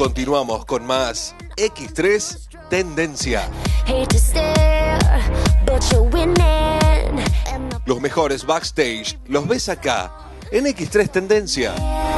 Continuamos con más X3 Tendencia. Los mejores backstage los ves acá en X3 Tendencia.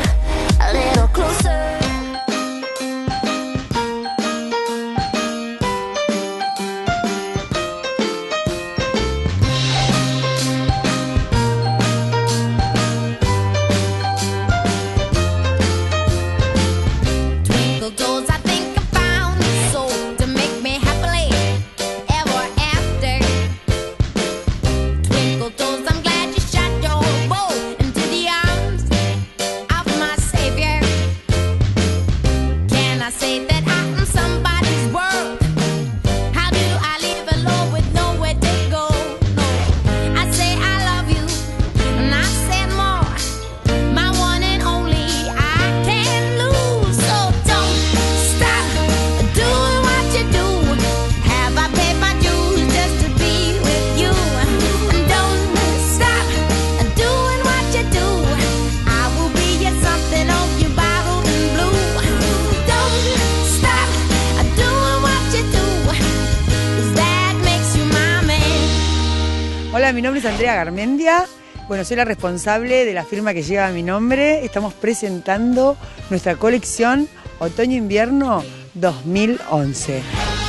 Hola, mi nombre es Andrea Garmendia. Bueno, soy la responsable de la firma que lleva mi nombre. Estamos presentando nuestra colección Otoño-Invierno 2011.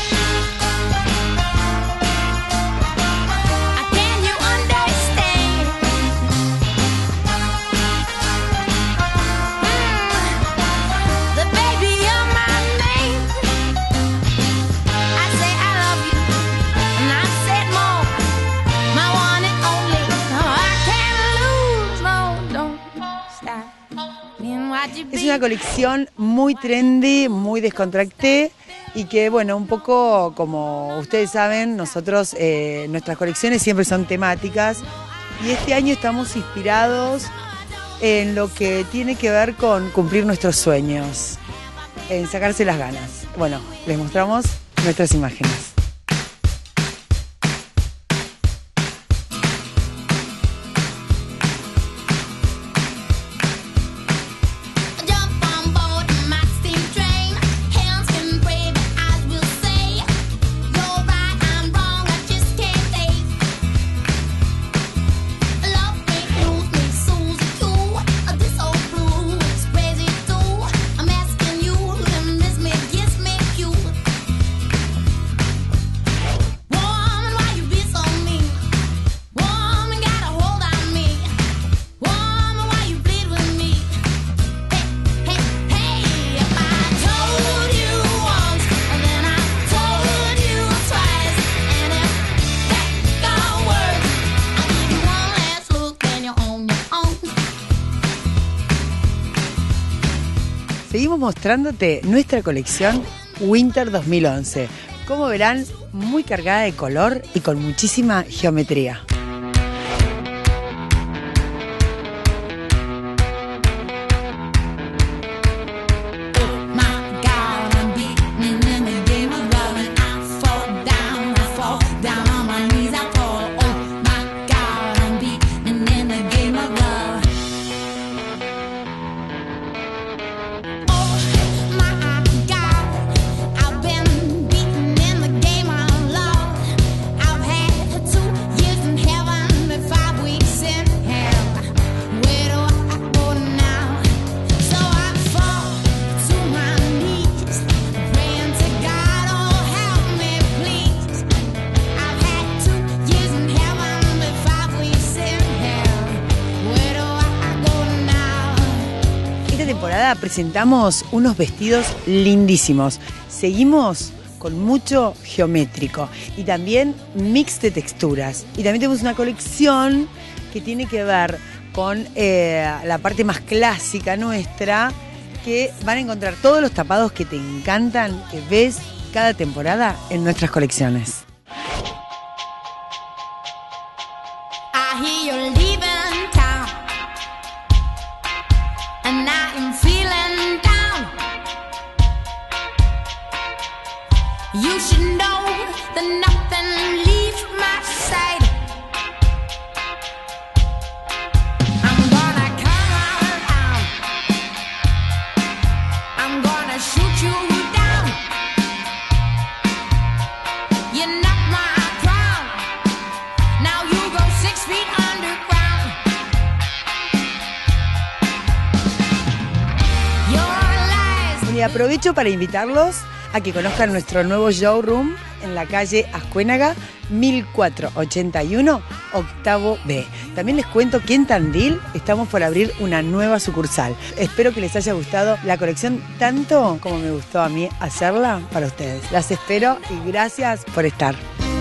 Es una colección muy trendy, muy descontracté y que, bueno, un poco como ustedes saben, nosotros, nuestras colecciones siempre son temáticas y este año estamos inspirados en lo que tiene que ver con cumplir nuestros sueños, en sacarse las ganas. Bueno, les mostramos nuestras imágenes. Seguimos mostrándote nuestra colección Winter 2011. Como verán, muy cargada de color y con muchísima geometría. Temporada presentamos unos vestidos lindísimos. Seguimos con mucho geométrico y también mix de texturas. Y también tenemos una colección que tiene que ver con la parte más clásica nuestra, que van a encontrar todos los tapados que te encantan, que ves cada temporada en nuestras colecciones. You should know that nothing leaves my side. I'm gonna come around. I'm gonna shoot you Y aprovecho para invitarlos a que conozcan nuestro nuevo showroom en la calle Ascuénaga 1481, octavo B. También les cuento que en Tandil estamos por abrir una nueva sucursal. Espero que les haya gustado la colección tanto como me gustó a mí hacerla para ustedes. Las espero y gracias por estar.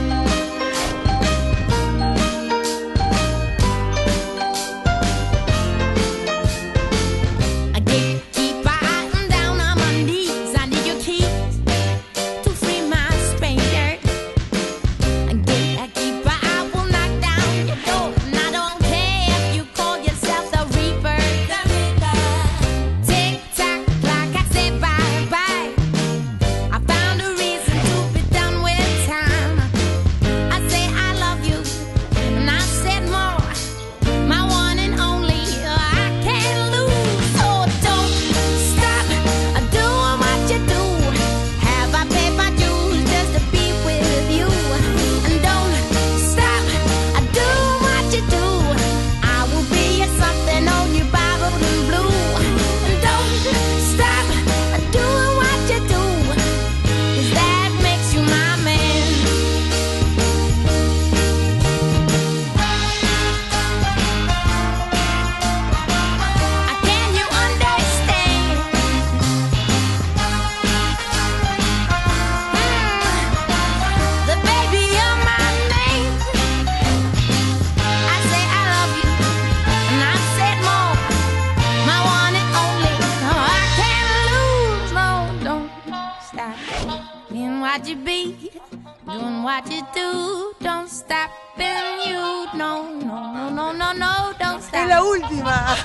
What you be, doing what you do, don't stop being you, no, no, no, no, no, no, don't stop. Es la última.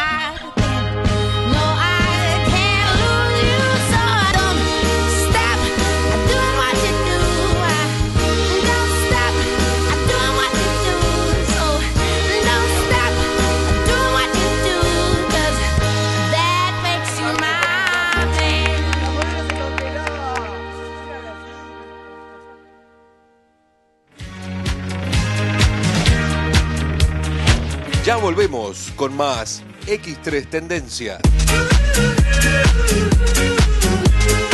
No, I can't lose you, so I don't stop doing what you do. Don't stop doing what you do, so don't stop doing what you do, 'cause that makes you my man. Ya volvemos con más X3 Tendencia.